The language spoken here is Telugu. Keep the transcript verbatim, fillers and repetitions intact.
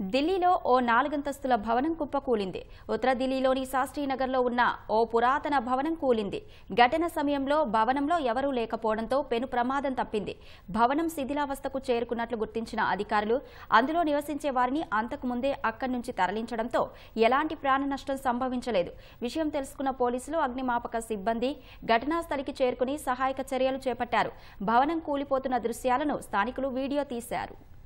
ఢిల్లీలో ఓ నాలుగంతస్తుల భవనం కుప్పకూలింది. ఉత్తర ఢిల్లీలోని శాస్త్రీనగర్లో ఉన్న ఓ పురాతన భవనం కూలింది. ఘటన సమయంలో భవనంలో ఎవరూ లేకపోవడంతో పెను ప్రమాదం తప్పింది. భవనం శిథిలావస్థకు చేరుకున్నట్లు గుర్తించిన అధికారులు అందులో నివసించే వారిని అంతకుముందే అక్కడి నుంచి తరలించడంతో ఎలాంటి ప్రాణ నష్టం సంభవించలేదు. విషయం తెలుసుకున్న పోలీసులు, అగ్నిమాపక సిబ్బంది ఘటనా స్థలికి చేరుకుని సహాయక చర్యలు చేపట్టారు. భవనం కూలిపోతున్న దృశ్యాలను స్థానికులు వీడియో తీశారు.